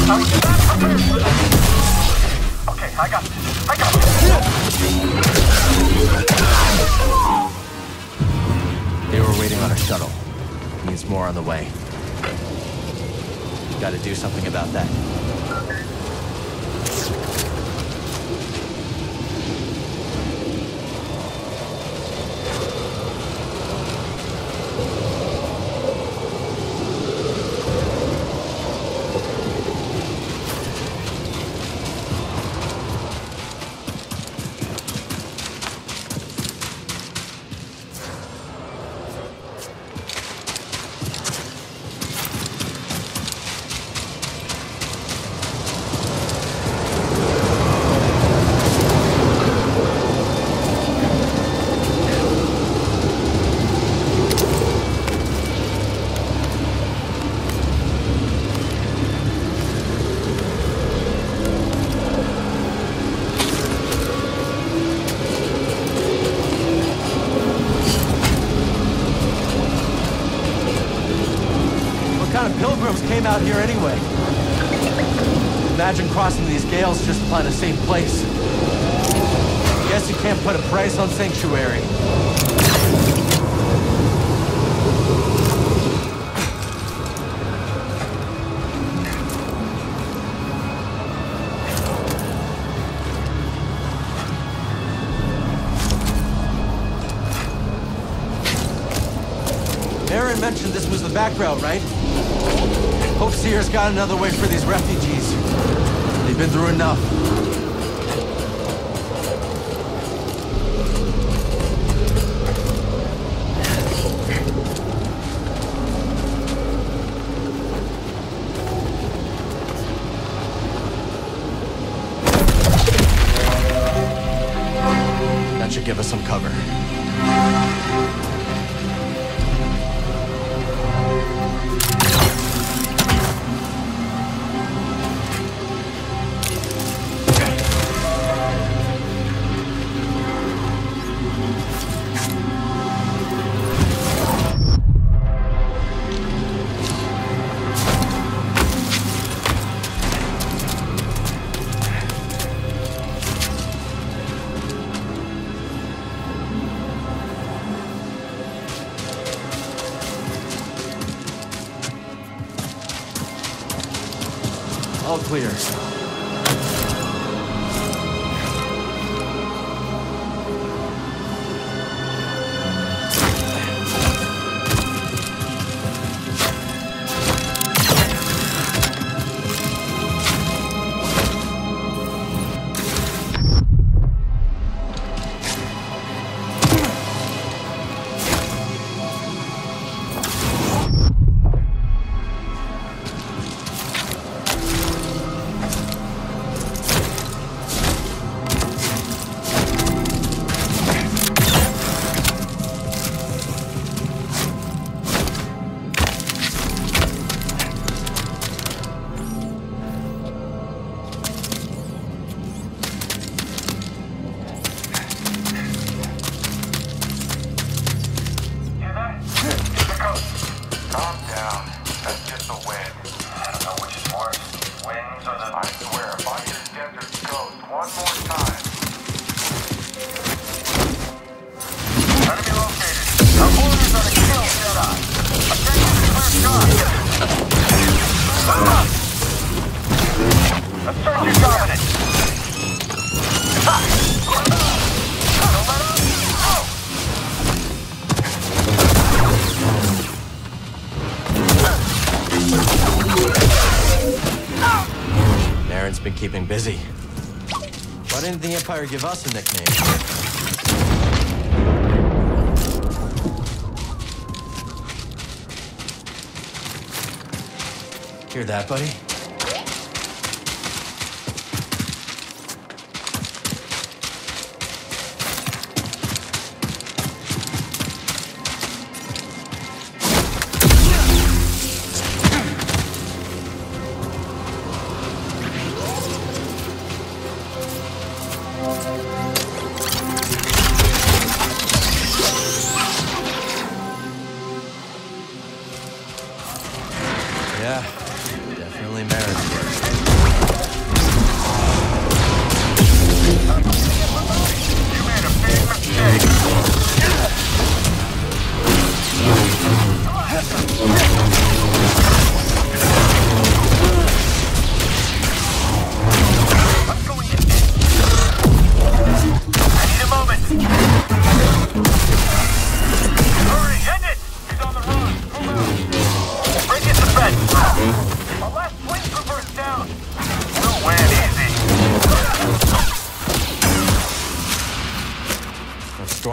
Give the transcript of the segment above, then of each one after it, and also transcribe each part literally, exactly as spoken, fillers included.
Okay, I got this. I got this. They were waiting on a shuttle. Means more on the way. Gotta do something about that. Came out here anyway. Imagine crossing these gales just to find a safe place. Guess you can't put a price on sanctuary. Aaron mentioned this was the back route, right? Hope Seer's got another way for these refugees. They've been through enough. That should give us some cover. All clear. Been keeping busy. Why didn't the Empire give us a nickname? Hear that, buddy?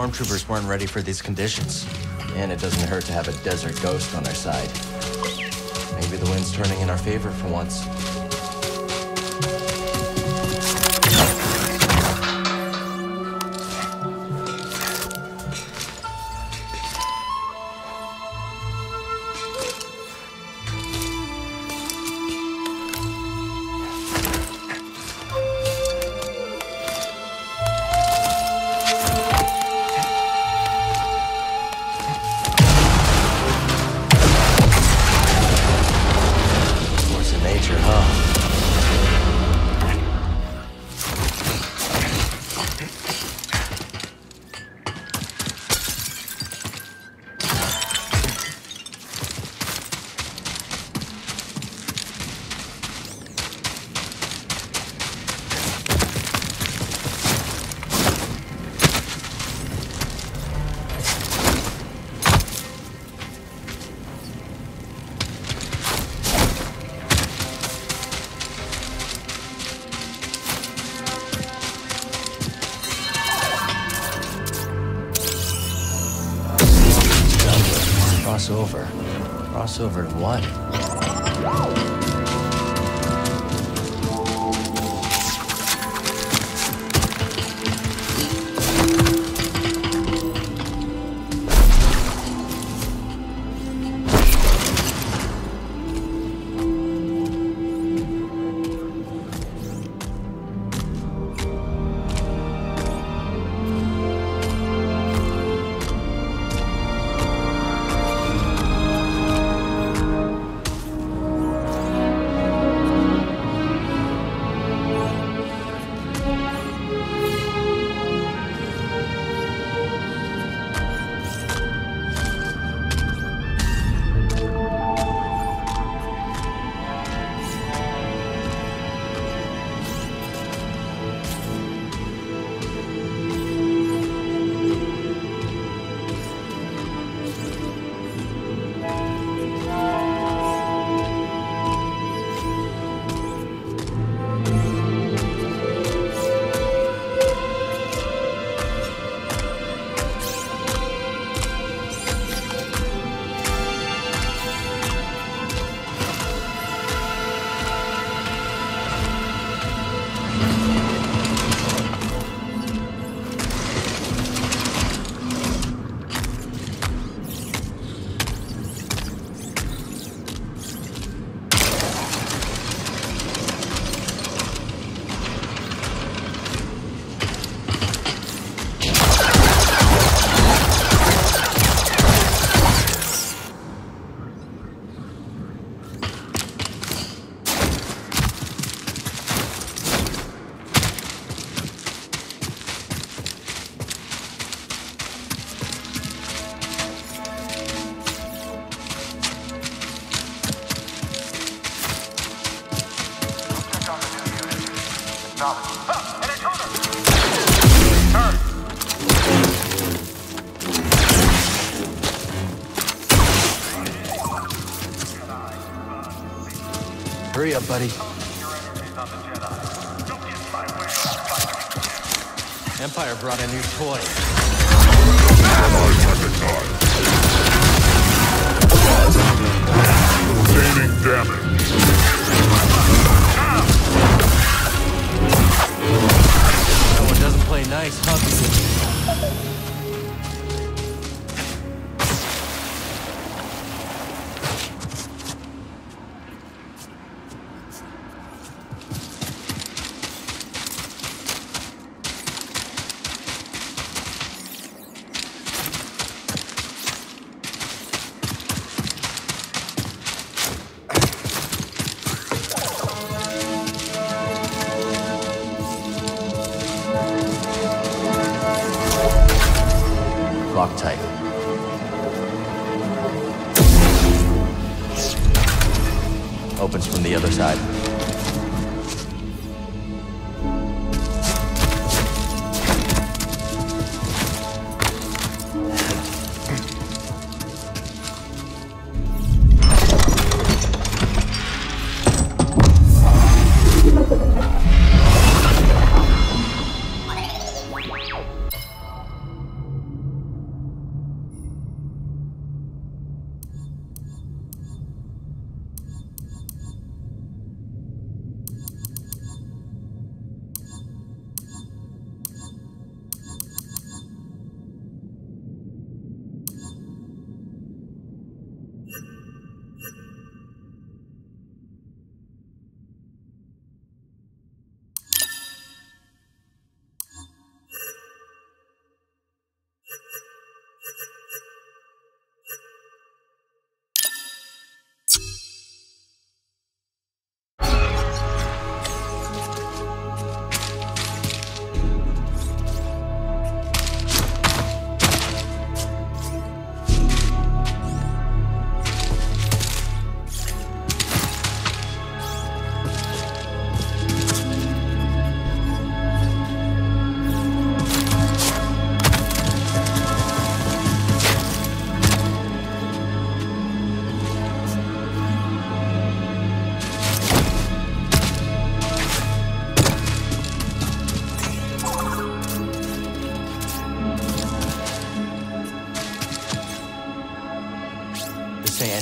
stormtroopers weren't ready for these conditions. And it doesn't hurt to have a desert ghost on our side. Maybe the wind's turning in our favor for once. Crossover. Crossover to what? Hurry up, buddy. Empire brought a new toy. Gaining damage. That one doesn't play nice, huh? Lock tight. Opens from the other side.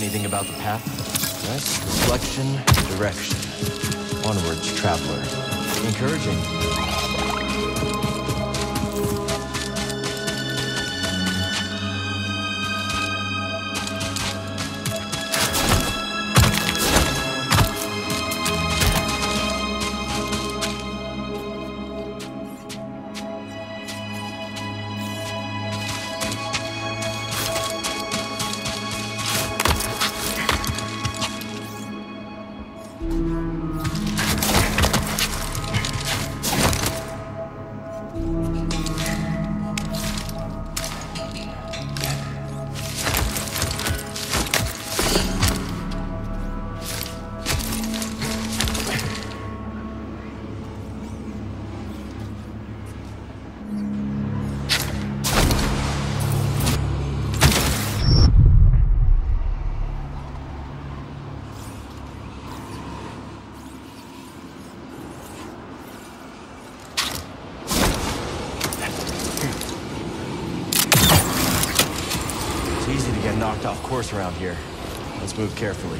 anything about the path? Rest, reflection, direction. Onwards, traveler. Encouraging. Knocked off course around here. Let's move carefully.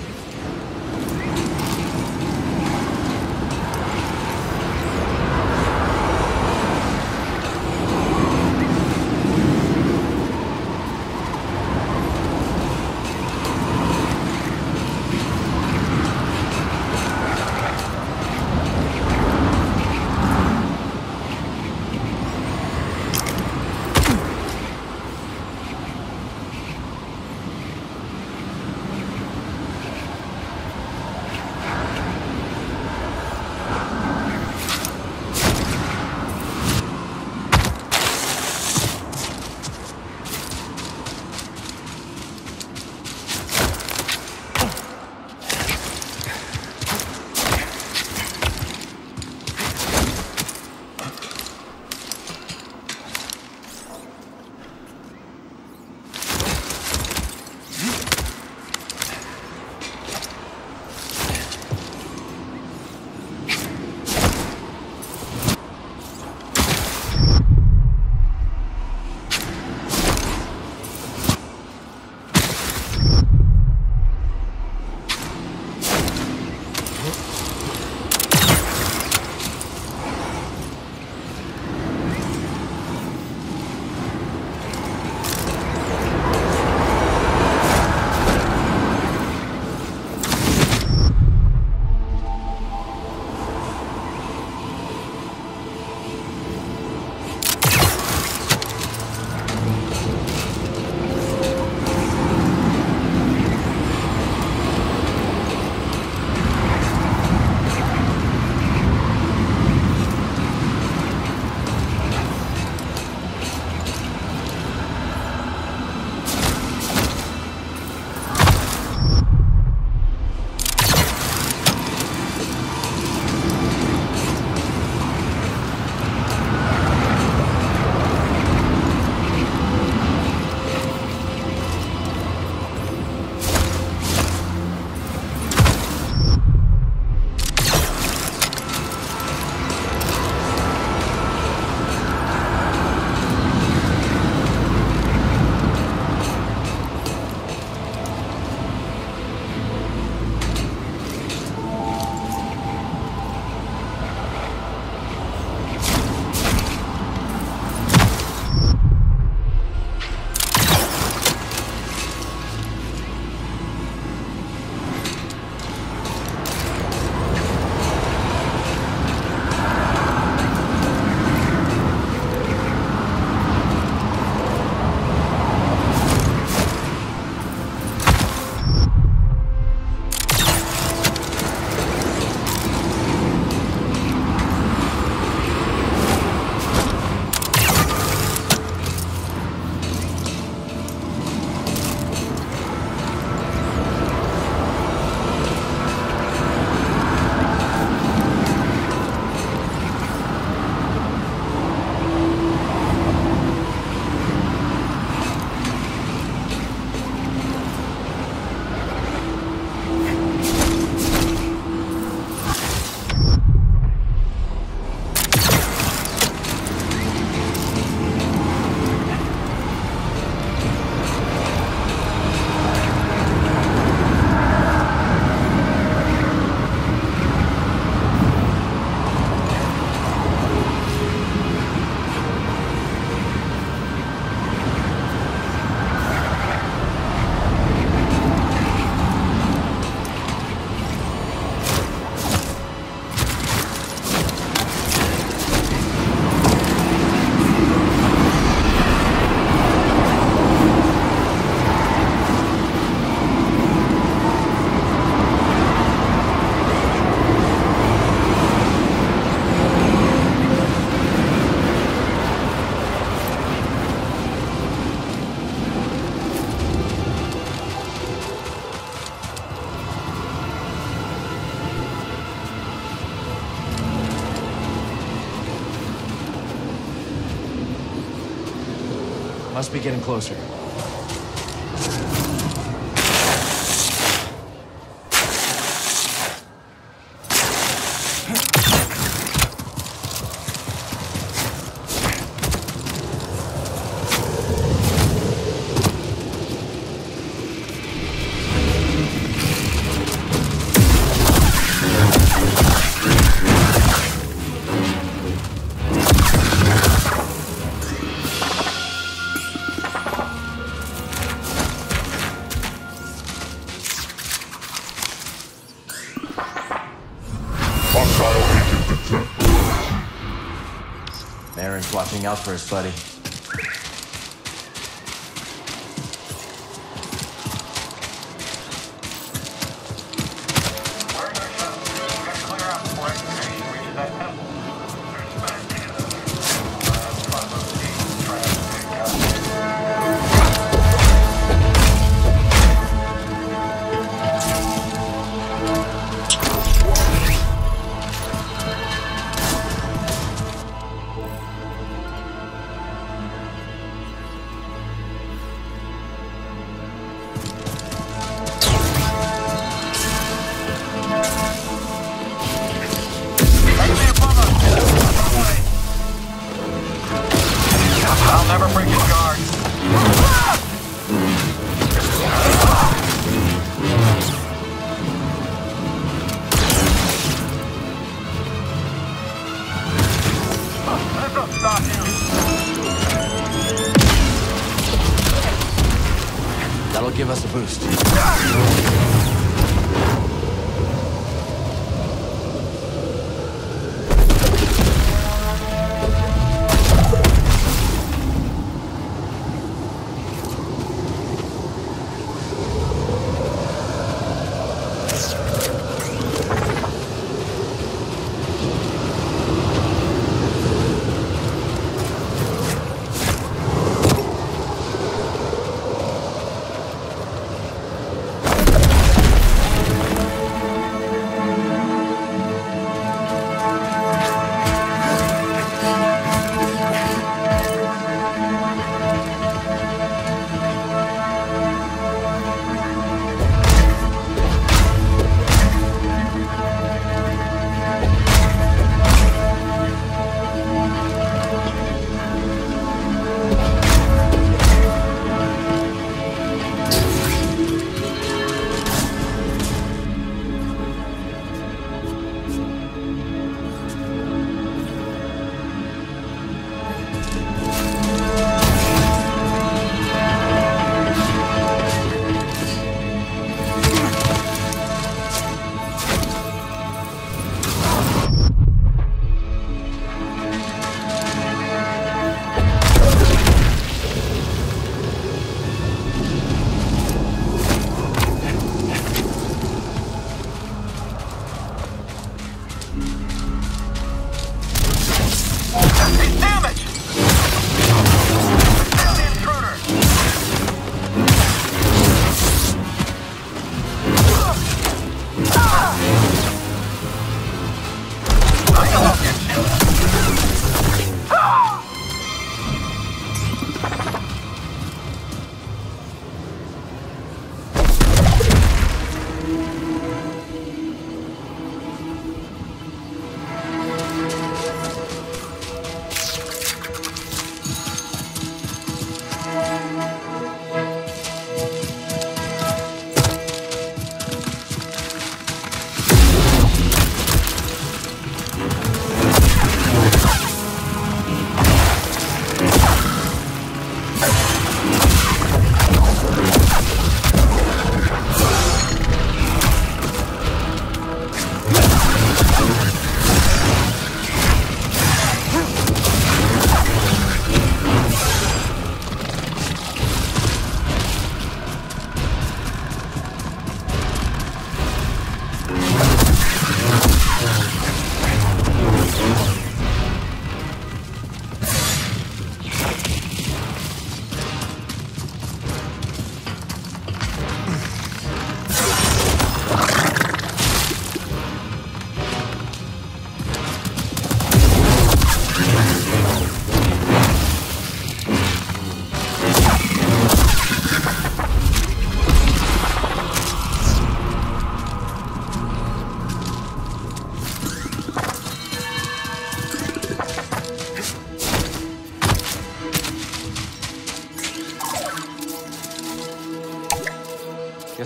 Must be getting closer. Aaron's watching out for us, buddy. I'll never break his guard. This will stop you. That'll give us a boost.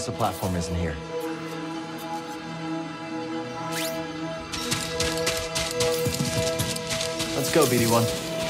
guess the platform isn't here. Let's go, B D one.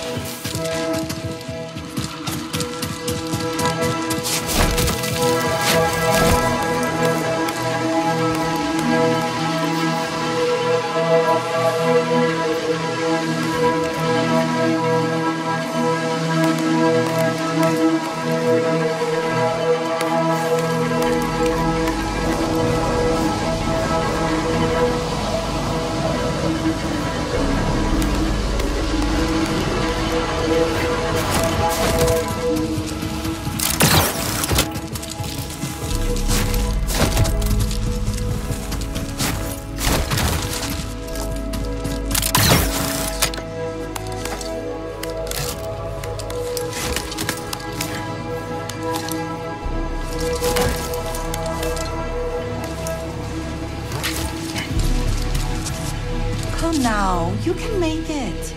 Come now, you can make it.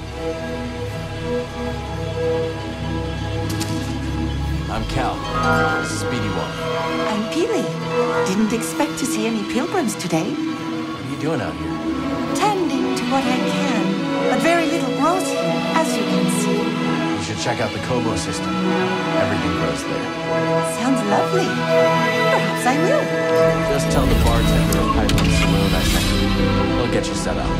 I'm Cal. This is B D one. I'm Peely. Didn't expect to see any pilgrims today. What are you doing out here? Tending to what I can, but very little grows here, as you can see. You should check out the Kobo system. Everything grows there. Sounds lovely. Perhaps I will. Just tell the bartender at Pipeline Saloon I sent you. He'll get you set up.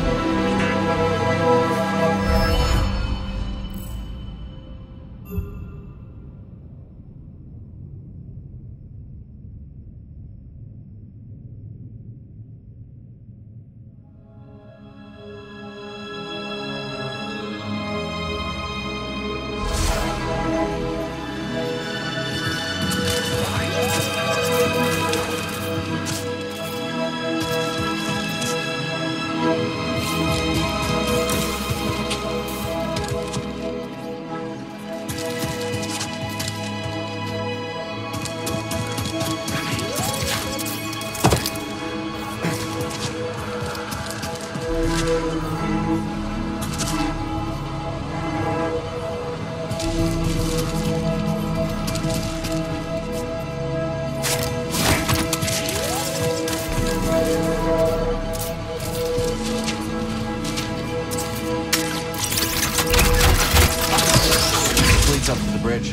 Leads up to the bridge.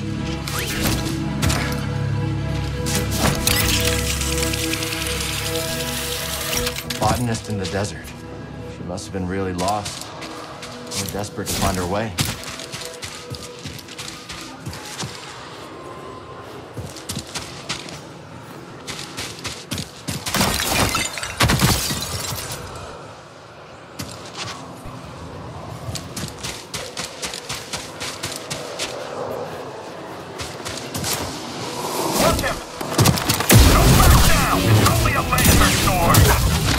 A botanist in the desert. She must have been really lost. We're desperate to find her way. Look him! Don't back down! It's only a laser sword!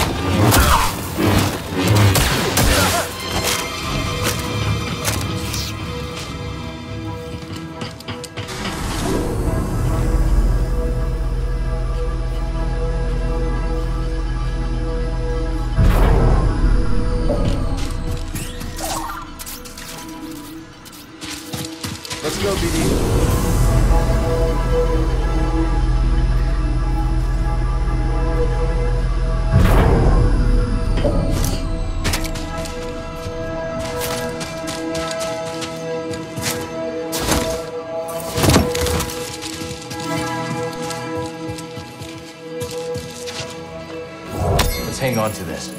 Let's go, B D. Let's hang on to this.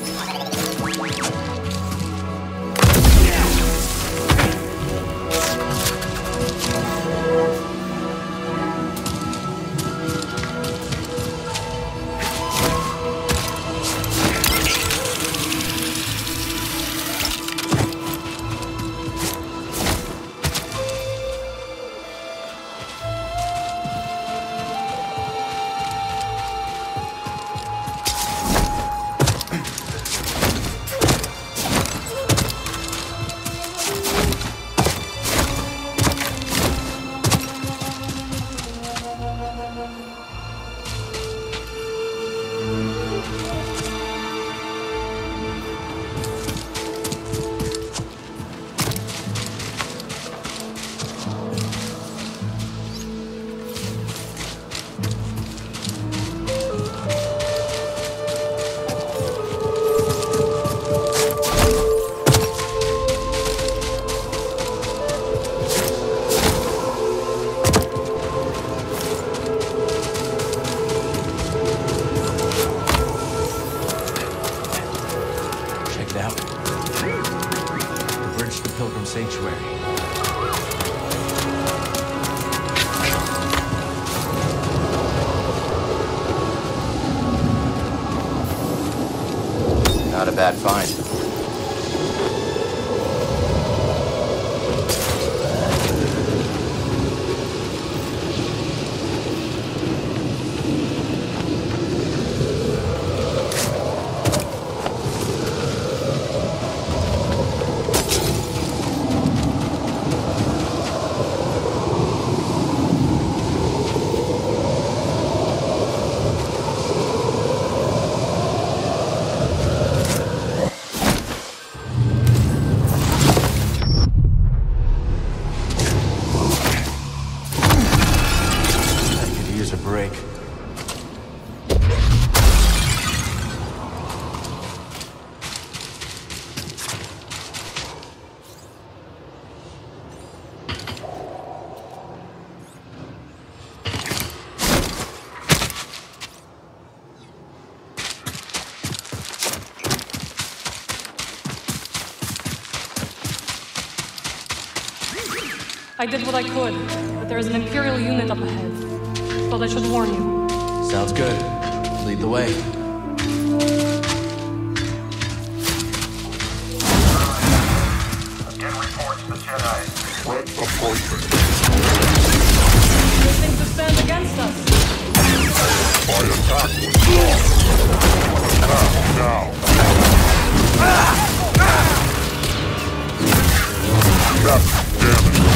check it out. The bridge to the Pilgrim Sanctuary. Not a bad find. I did what I could, but there is an Imperial unit up ahead. Thought I should warn you. Sounds good. Lead the way. Again reports the Jedi. Threat approaching. They think to stand against us. My attack was blocked. Attack now. That's damage.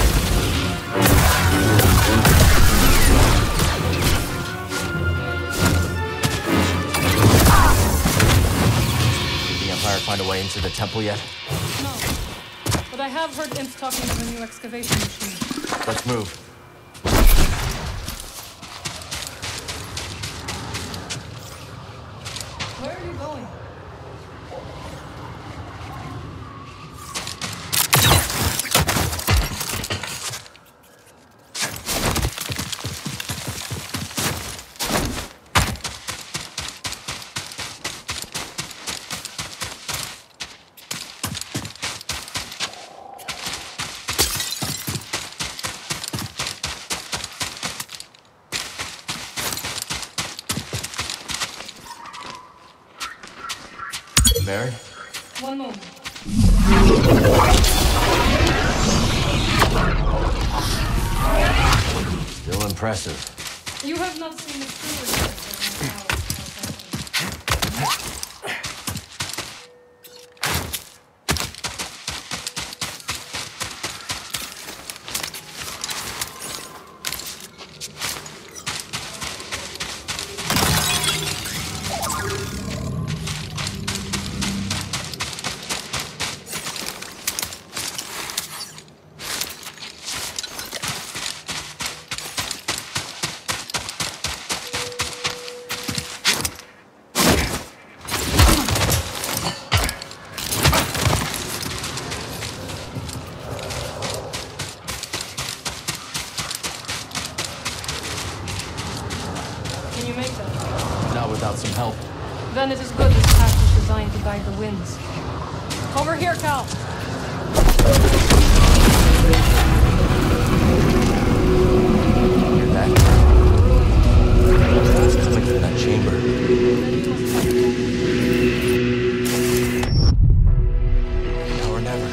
Did the Empire find a way into the temple yet? No. But I have heard imps talking to the new excavation machine. Let's move. Where are you going? Mary? One moment. Still impressive. You have not seen the true result of my power. Can you make that? Not without some help. Then it is good this path is designed to guide the winds. Over here, Cal! Hear that? It's coming from that chamber. Now or never.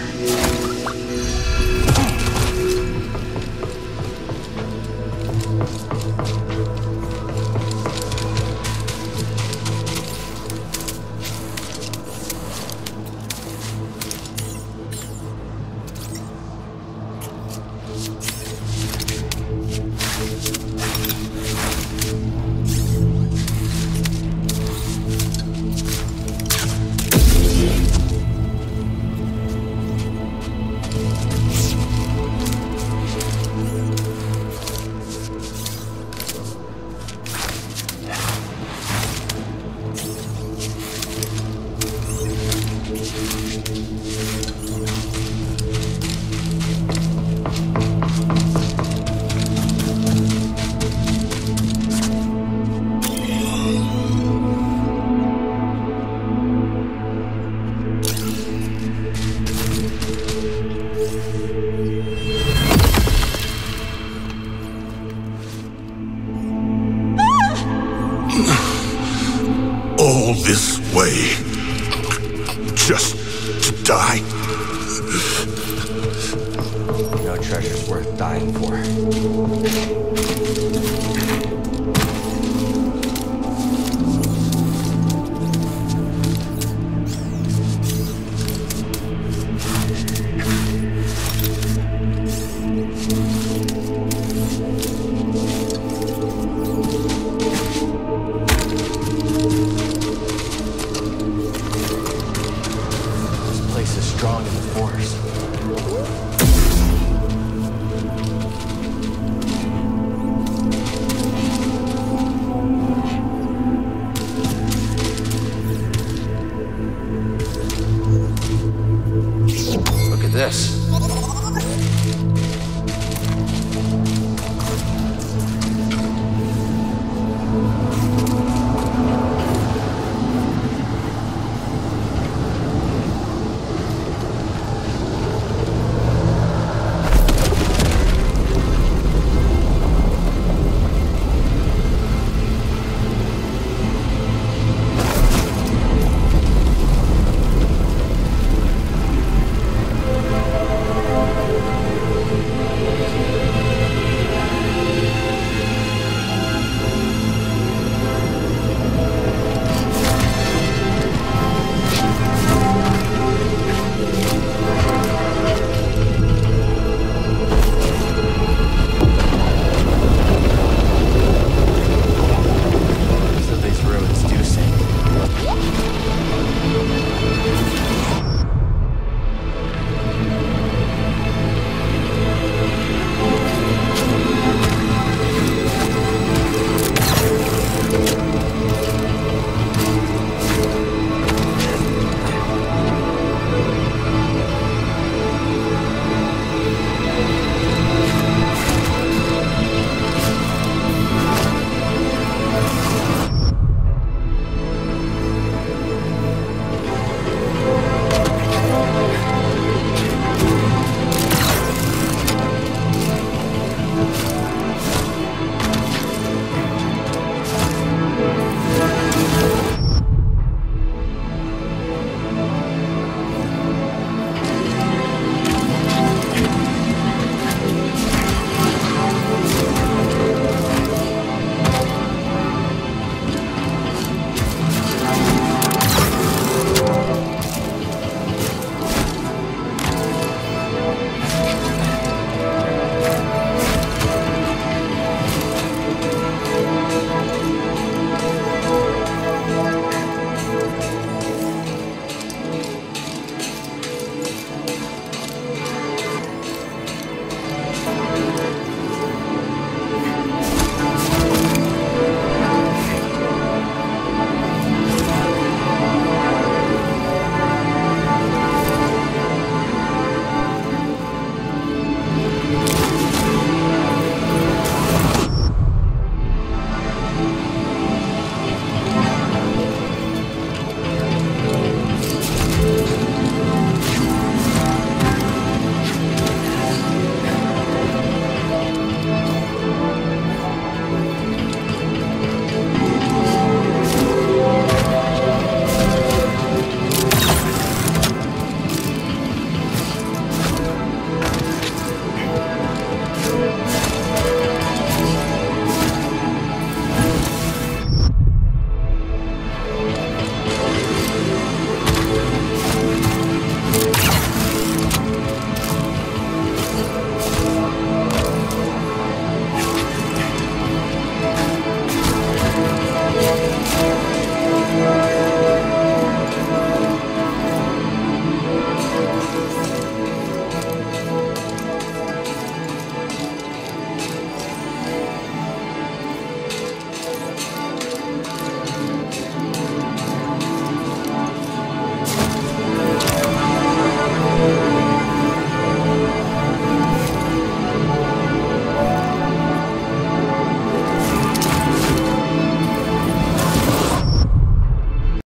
Die? No treasure's worth dying for. This place is strong in the Force. Look at this.